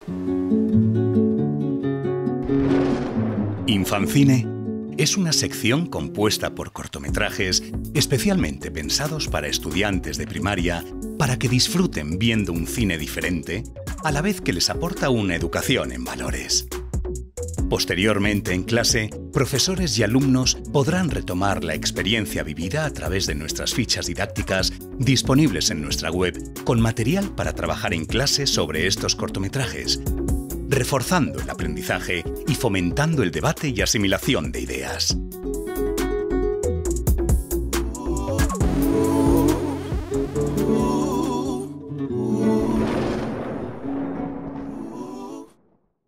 Infancine es una sección compuesta por cortometrajes especialmente pensados para estudiantes de primaria para que disfruten viendo un cine diferente a la vez que les aporta una educación en valores. Posteriormente, en clase, profesores y alumnos podrán retomar la experiencia vivida a través de nuestras fichas didácticas disponibles en nuestra web con material para trabajar en clase sobre estos cortometrajes, reforzando el aprendizaje y fomentando el debate y asimilación de ideas.